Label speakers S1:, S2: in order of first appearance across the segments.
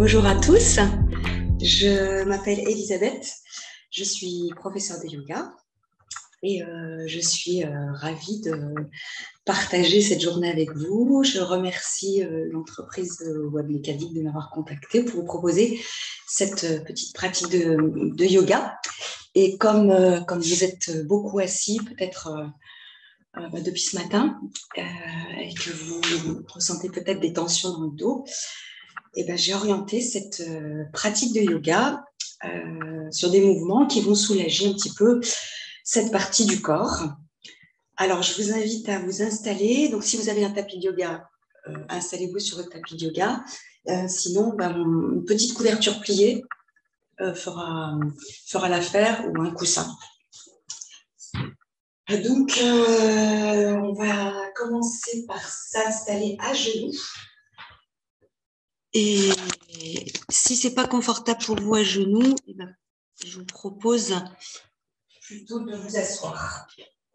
S1: Bonjour à tous, je m'appelle Elisabeth, je suis professeure de yoga et je suis ravie de partager cette journée avec vous. Je remercie l'entreprise Webmécanique de m'avoir contactée pour vous proposer cette petite pratique de yoga. Et comme vous êtes beaucoup assis, peut-être depuis ce matin, et que vous ressentez peut-être des tensions dans le dos, eh ben, j'ai orienté cette pratique de yoga sur des mouvements qui vont soulager un petit peu cette partie du corps. Alors, je vous invite à vous installer. Donc, si vous avez un tapis de yoga, installez-vous sur votre tapis de yoga. Sinon, une petite couverture pliée fera l'affaire, ou un coussin. Donc, on va commencer par s'installer à genoux. Et si ce n'est pas confortable pour vous à genoux, eh ben, je vous propose plutôt de vous asseoir.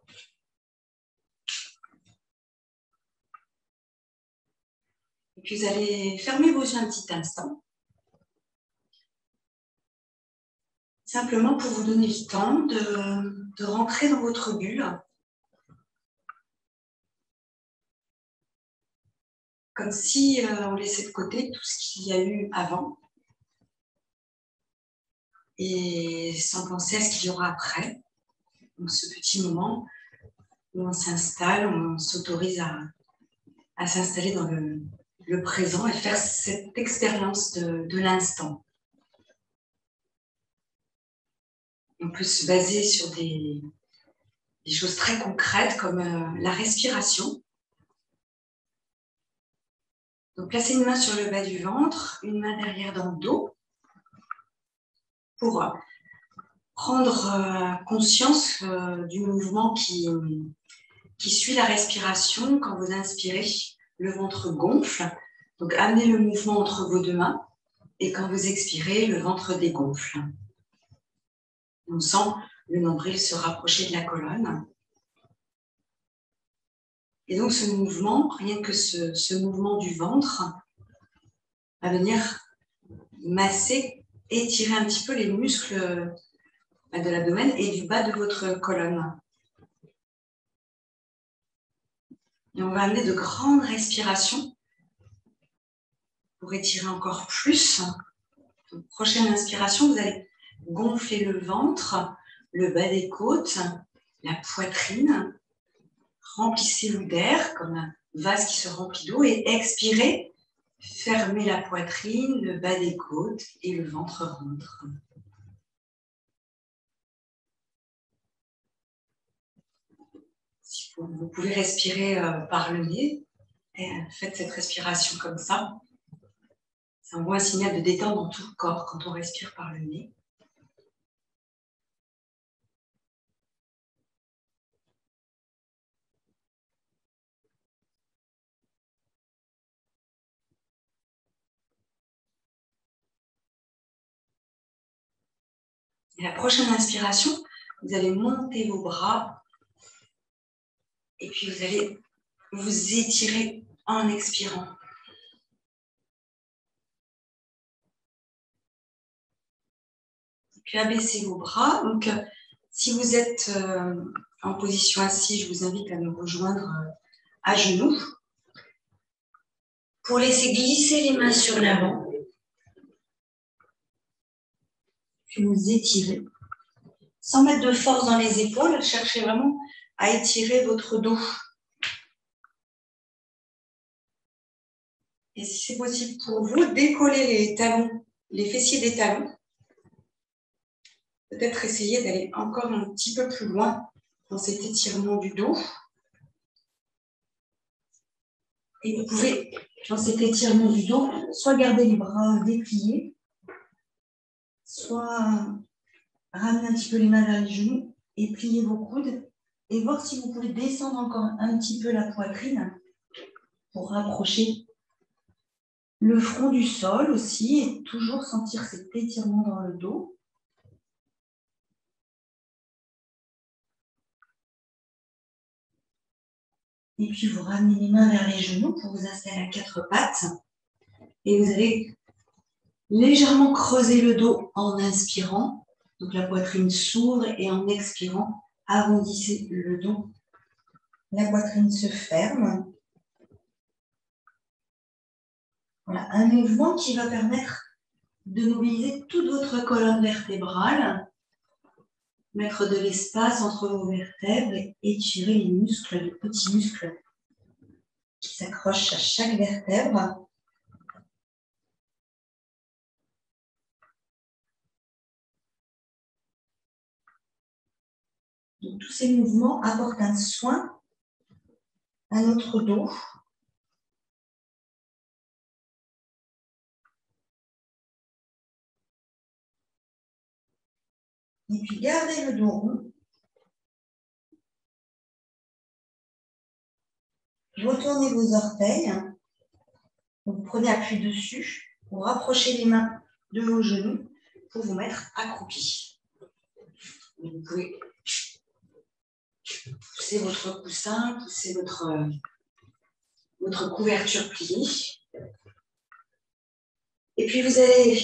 S1: Et puis vous allez fermer vos yeux un petit instant. Simplement pour vous donner le temps de rentrer dans votre bulle. Comme si on laissait de côté tout ce qu'il y a eu avant. Et sans penser à ce qu'il y aura après. Donc ce petit moment où on s'installe, on s'autorise à s'installer dans le présent et faire cette expérience de l'instant. On peut se baser sur des choses très concrètes comme la respiration. Donc, placez une main sur le bas du ventre, une main derrière dans le dos pour prendre conscience du mouvement qui suit la respiration. Quand vous inspirez, le ventre gonfle. Donc, amenez le mouvement entre vos deux mains et quand vous expirez, le ventre dégonfle. On sent le nombril se rapprocher de la colonne. Et donc, ce mouvement, rien que ce mouvement du ventre, va venir masser, étirer un petit peu les muscles de l'abdomen et du bas de votre colonne. Et on va amener de grandes respirations pour étirer encore plus. Donc, prochaine inspiration, vous allez gonfler le ventre, le bas des côtes, la poitrine. Remplissez-vous d'air comme un vase qui se remplit d'eau et expirez. Fermez la poitrine, le bas des côtes et le ventre rentre. Si vous pouvez respirer par le nez, faites cette respiration comme ça. Ça envoie un signal de détente dans tout le corps quand on respire par le nez. Et la prochaine inspiration, vous allez monter vos bras et puis vous allez vous étirer en expirant. Et puis abaissez vos bras. Donc, si vous êtes en position assise, je vous invite à me rejoindre à genoux. Pour laisser glisser les mains sur l'avant. Puis vous étirez. Sans mettre de force dans les épaules, cherchez vraiment à étirer votre dos. Et si c'est possible pour vous, décollez les talons, les fessiers des talons. Peut-être essayer d'aller encore un petit peu plus loin dans cet étirement du dos. Et vous pouvez, dans cet étirement du dos, soit garder les bras dépliés, soit ramener un petit peu les mains vers les genoux et plier vos coudes et voir si vous pouvez descendre encore un petit peu la poitrine pour rapprocher le front du sol aussi et toujours sentir cet étirement dans le dos. Et puis vous ramenez les mains vers les genoux pour vous installer à quatre pattes et vous allez Légèrement creuser le dos en inspirant. Donc la poitrine s'ouvre et en expirant, arrondissez le dos. La poitrine se ferme. Voilà, un mouvement qui va permettre de mobiliser toute votre colonne vertébrale, mettre de l'espace entre vos vertèbres et étirer les muscles, les petits muscles qui s'accrochent à chaque vertèbre. Donc, tous ces mouvements apportent un soin à notre dos. Et puis, gardez le dos rond. Retournez vos orteils. Vous prenez appui dessus. Vous rapprochez les mains de vos genoux pour vous mettre accroupi. Vous pouvez pousser votre coussin, pousser votre couverture pliée. Et puis, vous allez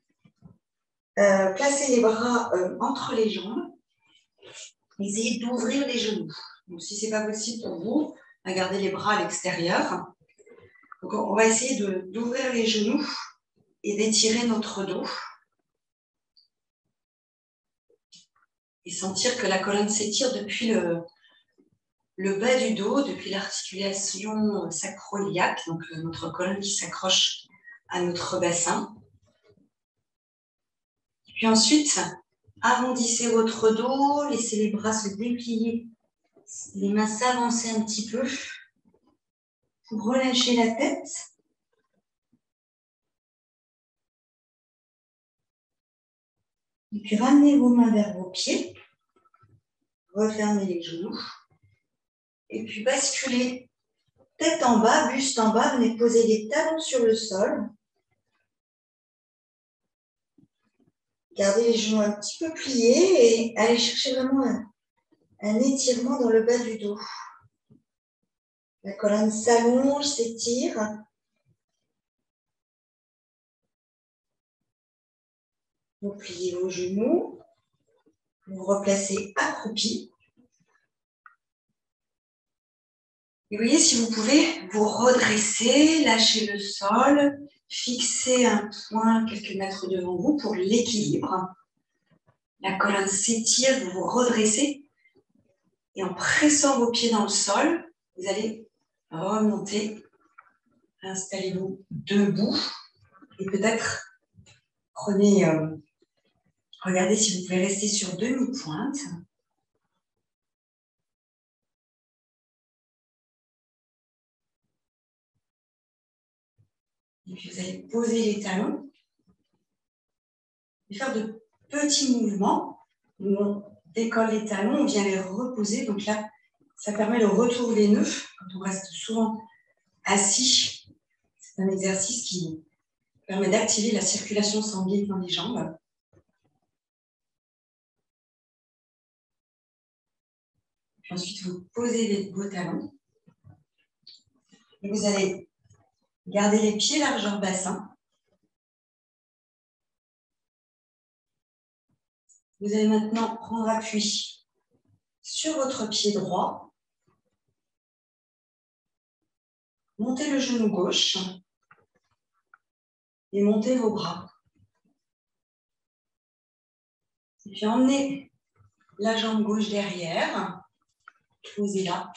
S1: placer les bras entre les jambes. Essayez d'ouvrir les genoux. Donc, si ce n'est pas possible pour vous, gardez les bras à l'extérieur. Donc, on va essayer d'ouvrir les genoux et d'étirer notre dos. Et sentir que la colonne s'étire depuis le bas du dos, depuis l'articulation sacro-iliaque, donc notre colonne qui s'accroche à notre bassin. Puis ensuite, arrondissez votre dos, laissez les bras se déplier, les mains s'avancer un petit peu pour relâcher la tête. Et puis ramenez vos mains vers vos pieds, refermez les genoux. Et puis basculez tête en bas, buste en bas, venez poser les talons sur le sol. Gardez les genoux un petit peu pliés et allez chercher vraiment un étirement dans le bas du dos. La colonne s'allonge, s'étire. Vous pliez vos genoux. Vous replacez accroupi. Et vous voyez, si vous pouvez vous redresser, lâcher le sol, fixer un point quelques mètres devant vous pour l'équilibre. La colonne s'étire, vous vous redressez. Et en pressant vos pieds dans le sol, vous allez remonter. Installez-vous debout. Et peut-être regardez si vous pouvez rester sur demi-pointe. Et puis vous allez poser les talons et faire de petits mouvements où on décolle les talons, on vient les reposer. Donc là, ça permet le retour veineux quand on reste souvent assis. C'est un exercice qui permet d'activer la circulation sanguine dans les jambes. Puis ensuite, vous posez vos talons et vous allez garder les pieds largeur bassin. Vous allez maintenant prendre appui sur votre pied droit. Montez le genou gauche et montez vos bras. Et puis emmenez la jambe gauche derrière. Posez-la.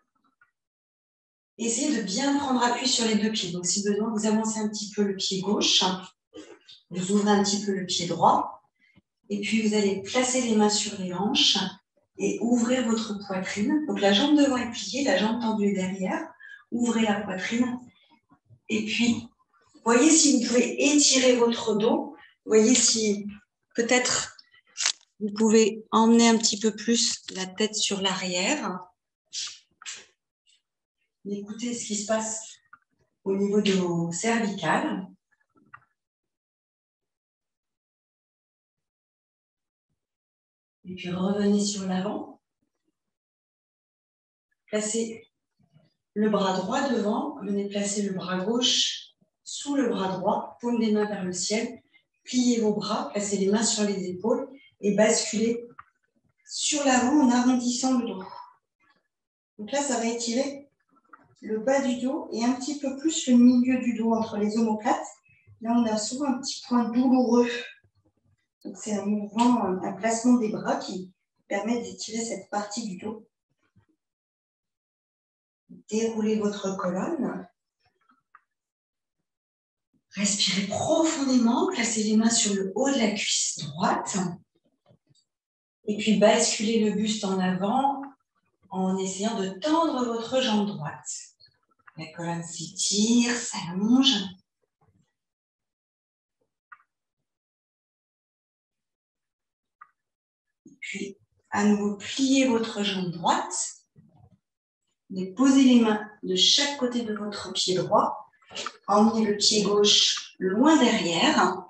S1: Essayez de bien prendre appui sur les deux pieds. Donc si besoin, vous avancez un petit peu le pied gauche. Vous ouvrez un petit peu le pied droit. Et puis vous allez placer les mains sur les hanches et ouvrir votre poitrine. Donc la jambe devant est pliée, la jambe tendue est derrière. Ouvrez la poitrine. Et puis, voyez si vous pouvez étirer votre dos. Voyez si peut-être vous pouvez emmener un petit peu plus la tête sur l'arrière. Écoutez ce qui se passe au niveau de vos cervicales. Et puis revenez sur l'avant. Placez le bras droit devant. Venez placer le bras gauche sous le bras droit, paume des mains vers le ciel. Pliez vos bras, placez les mains sur les épaules et basculez sur l'avant en arrondissant le dos. Donc là, ça va étirer le bas du dos et un petit peu plus le milieu du dos entre les omoplates. Là, on a souvent un petit point douloureux. Donc, c'est un mouvement, un placement des bras qui permet d'étirer cette partie du dos. Déroulez votre colonne. Respirez profondément, placez les mains sur le haut de la cuisse droite. Et puis, basculez le buste en avant en essayant de tendre votre jambe droite. La colonne s'étire, s'allonge. Puis, à nouveau, pliez votre jambe droite. Posez les mains de chaque côté de votre pied droit. Emmenez le pied gauche loin derrière.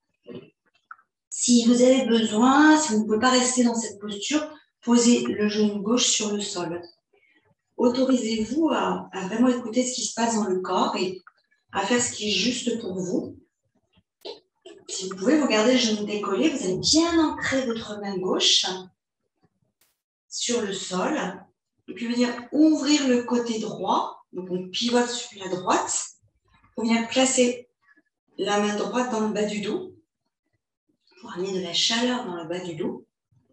S1: Si vous avez besoin, si vous ne pouvez pas rester dans cette posture, posez le genou gauche sur le sol. Autorisez-vous à vraiment écouter ce qui se passe dans le corps et à faire ce qui est juste pour vous. Si vous pouvez, vous gardez le genou décollé, vous allez bien ancrer votre main gauche sur le sol. Et puis venir ouvrir le côté droit. Donc on pivote sur la droite. On vient placer la main droite dans le bas du dos pour amener de la chaleur dans le bas du dos.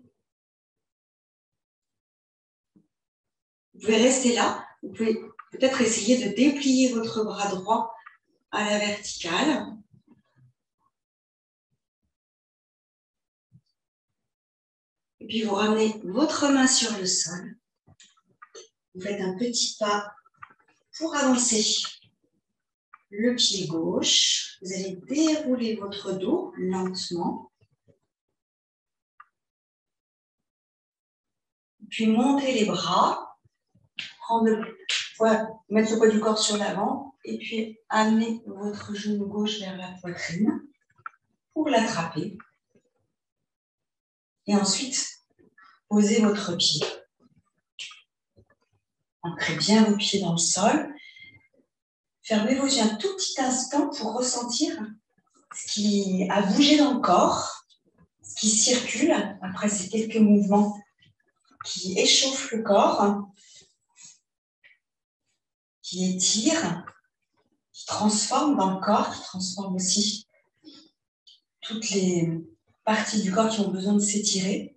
S1: Vous pouvez rester là. Vous pouvez peut-être essayer de déplier votre bras droit à la verticale. Et puis vous ramenez votre main sur le sol. Vous faites un petit pas pour avancer le pied gauche. Vous allez dérouler votre dos lentement. Puis montez les bras. Mettre le poids du corps sur l'avant. Et puis amener votre genou gauche vers la poitrine pour l'attraper. Et ensuite, posez votre pied. Ancrez bien vos pieds dans le sol. Fermez vos yeux un tout petit instant pour ressentir ce qui a bougé dans le corps, ce qui circule après ces quelques mouvements qui échauffent le corps, qui étirent, qui transforment dans le corps, qui transforment aussi toutes les parties du corps qui ont besoin de s'étirer.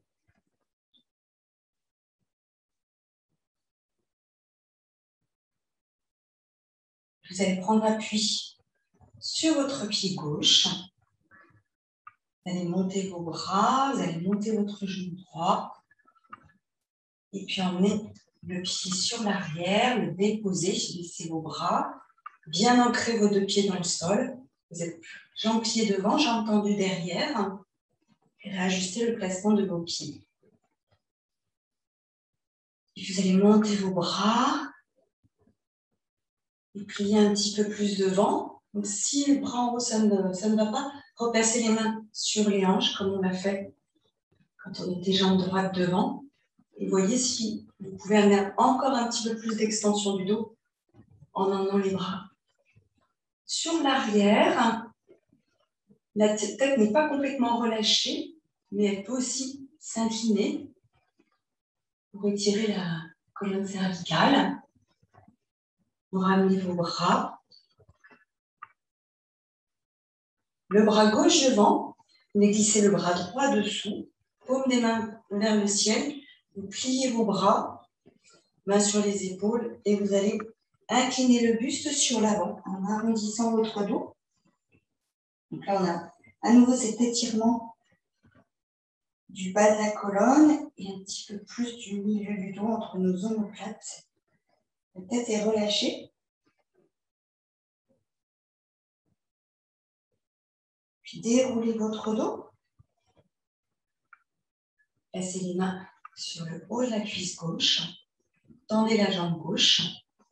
S1: Vous allez prendre appui sur votre pied gauche. Vous allez monter vos bras, vous allez monter votre genou droit. Et puis emmener le pied sur l'arrière, le déposer, laissez vos bras. Bien ancrer vos deux pieds dans le sol. Vous êtes jambes-pieds devant, jambes tendues derrière. Et réajustez le placement de vos pieds. Et puis vous allez monter vos bras. Et plier un petit peu plus devant. Donc, si le bras en haut, ça ne va pas, replacez les mains sur les hanches, comme on l'a fait quand on était jambes droites devant. Et voyez si vous pouvez amener encore un petit peu plus d'extension du dos en emmenant les bras sur l'arrière. La tête n'est pas complètement relâchée, mais elle peut aussi s'incliner pour étirer la colonne cervicale. Vous ramenez vos bras. Le bras gauche devant, vous glissez le bras droit dessous, paume des mains vers le ciel, vous pliez vos bras, mains sur les épaules, et vous allez incliner le buste sur l'avant en arrondissant votre dos. Donc là, on a à nouveau cet étirement du bas de la colonne et un petit peu plus du milieu du dos entre nos omoplates. La tête est relâchée. Puis déroulez votre dos. Placez les mains sur le haut de la cuisse gauche. Tendez la jambe gauche.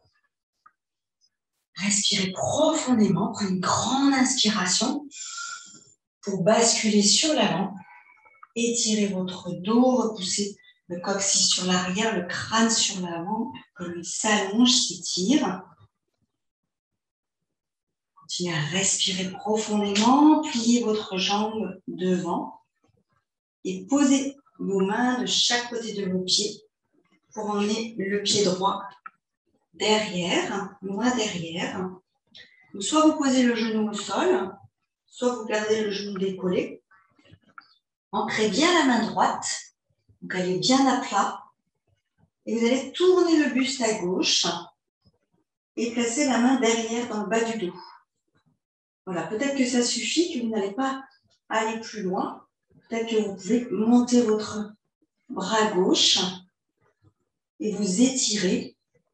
S1: Respirez profondément. Prenez une grande inspiration pour basculer sur l'avant. Étirez votre dos, repoussez le coccyx sur l'arrière, le crâne sur l'avant, que lui s'allonge, s'étire. Continuez à respirer profondément, pliez votre jambe devant et posez vos mains de chaque côté de vos pieds pour emmener le pied droit derrière, loin derrière. Donc, soit vous posez le genou au sol, soit vous gardez le genou décollé. Ancrez bien la main droite, donc elle est bien à plat. Et vous allez tourner le buste à gauche et placer la main derrière dans le bas du dos. Voilà, peut-être que ça suffit, que vous n'allez pas aller plus loin. Peut-être que vous pouvez monter votre bras gauche et vous étirer.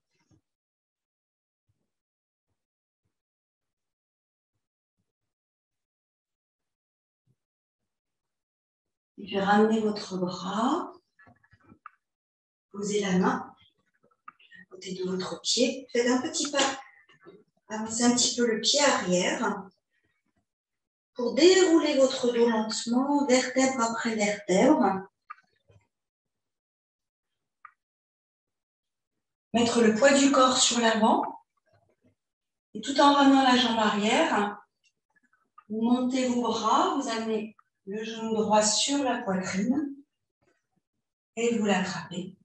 S1: Et puis ramenez votre bras, posez la main à côté de votre pied. Faites un petit pas, avancez un petit peu le pied arrière pour dérouler votre dos lentement, vertèbre après vertèbre. Mettre le poids du corps sur l'avant et tout en ramenant la jambe arrière, vous montez vos bras, vous amenez le genou droit sur la poitrine et vous l'attrapez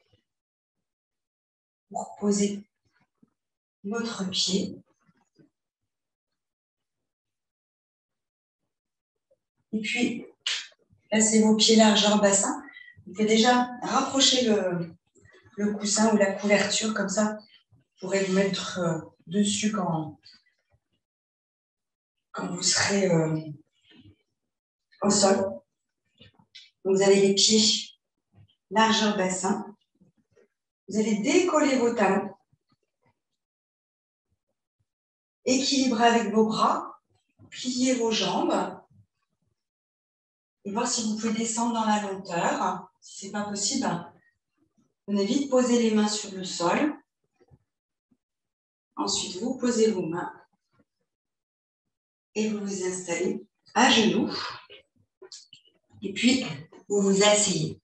S1: pour poser votre pied. Et puis, placez vos pieds largeur bassin. Vous pouvez déjà rapprocher le coussin ou la couverture, comme ça, vous pourrez vous mettre dessus quand vous serez au sol. Donc, vous avez les pieds largeur bassin. Vous allez décoller vos talons. Équilibrez avec vos bras. Pliez vos jambes. Et voir si vous pouvez descendre dans la longueur. Si ce n'est pas possible, venez vite poser les mains sur le sol. Ensuite, vous posez vos mains et vous vous installez à genoux. Et puis, vous vous asseyez.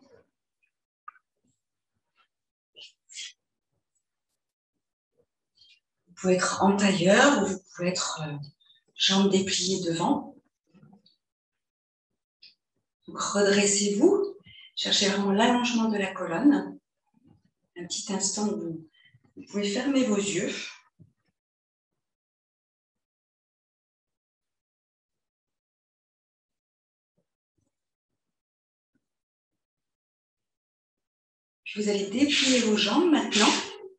S1: Vous pouvez être en tailleur ou vous pouvez être jambes dépliées devant. Donc, redressez-vous. Cherchez vraiment l'allongement de la colonne. Un petit instant où vous pouvez fermer vos yeux. Puis vous allez déplier vos jambes maintenant.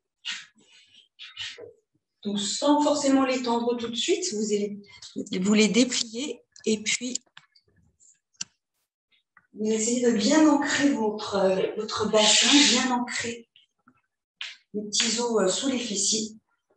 S1: Donc, sans forcément les tendre tout de suite, vous allez vous les déplier et puis vous essayez de bien ancrer votre bassin, bien ancrer les petits os sous les fessiers.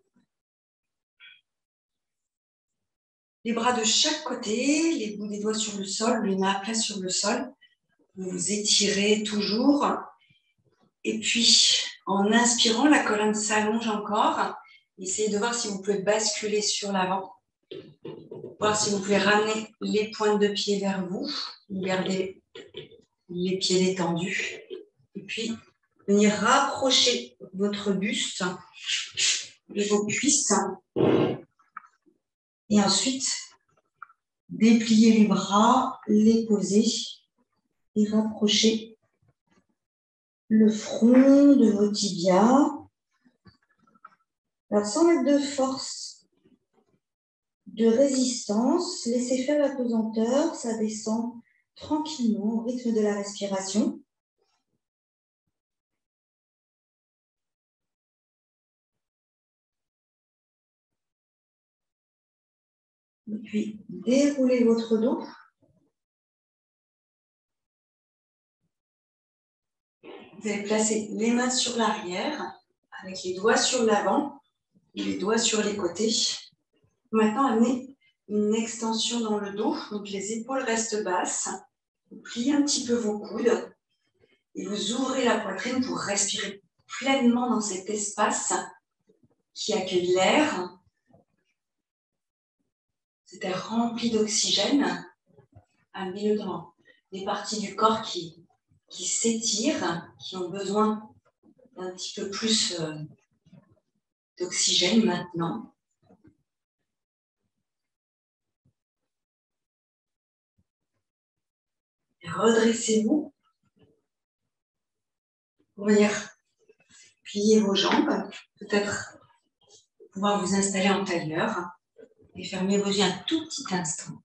S1: Les bras de chaque côté, les bouts des doigts sur le sol, les mains à plat sur le sol. Vous vous étirez toujours. Et puis, en inspirant, la colonne s'allonge encore. Essayez de voir si vous pouvez basculer sur l'avant. Voir si vous pouvez ramener les pointes de pied vers vous. Gardez les pieds détendus. Et puis, venir rapprocher votre buste de vos cuisses. Et ensuite, déplier les bras, les poser et rapprocher le front de vos tibias. Alors, sans mettre de force, de résistance, laissez faire la pesanteur, ça descend tranquillement au rythme de la respiration. Et puis, déroulez votre dos. Vous allez placer les mains sur l'arrière, avec les doigts sur l'avant et les doigts sur les côtés. Maintenant, amenez une extension dans le dos, donc les épaules restent basses. Vous pliez un petit peu vos coudes et vous ouvrez la poitrine pour respirer pleinement dans cet espace qui accueille l'air. Cet air rempli d'oxygène. Amenez-le dans les parties du corps qui s'étirent, qui ont besoin d'un petit peu plus d'oxygène maintenant. Et redressez-vous pour venir plier vos jambes, peut-être pouvoir vous installer en tailleur et fermer vos yeux un tout petit instant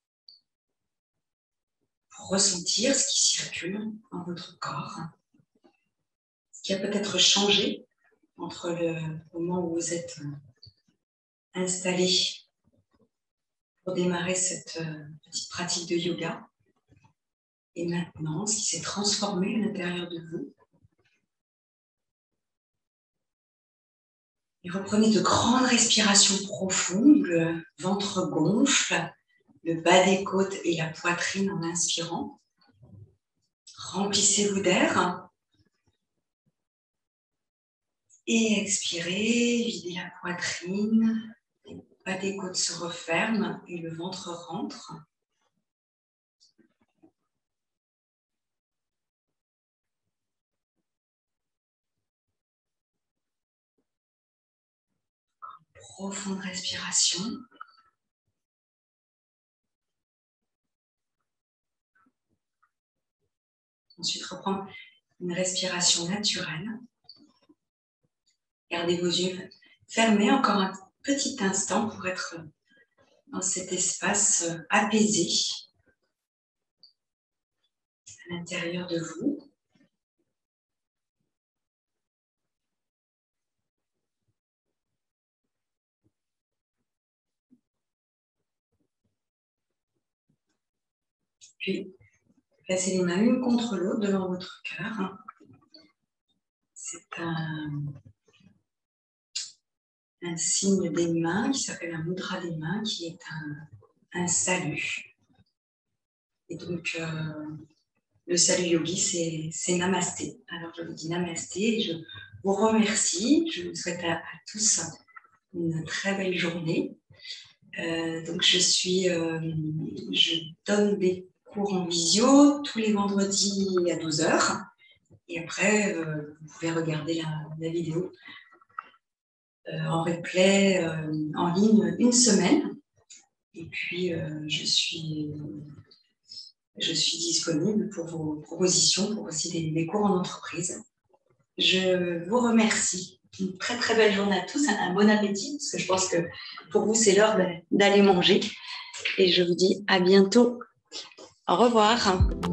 S1: pour ressentir ce qui circule dans votre corps, ce qui a peut-être changé entre le moment où vous êtes installé pour démarrer cette petite pratique de yoga et maintenant ce qui s'est transformé à l'intérieur de vous. Et reprenez de grandes respirations profondes, le ventre gonfle, le bas des côtes et la poitrine en inspirant. Remplissez-vous d'air. Et expirez, videz la poitrine, le bas des côtes se referme et le ventre rentre. Profonde respiration. Ensuite, reprendre une respiration naturelle. Gardez vos yeux fermés encore un petit instant pour être dans cet espace apaisé à l'intérieur de vous. Puis, placez les mains l'une contre l'autre devant votre cœur. C'est un signe des mains qui s'appelle un mudra des mains, qui est un salut. Et donc, le salut yogi, c'est namasté. Alors, je vous dis namasté et je vous remercie. Je vous souhaite à tous une très belle journée. Donc, je donne des cours en visio tous les vendredis à 12 h. Et après, vous pouvez regarder la vidéo en replay en ligne une semaine. Et puis, je suis disponible pour vos propositions, pour aussi des cours en entreprise. Je vous remercie. Une très très belle journée à tous, un bon appétit, parce que je pense que pour vous, c'est l'heure d'aller manger. Et je vous dis à bientôt. Au revoir.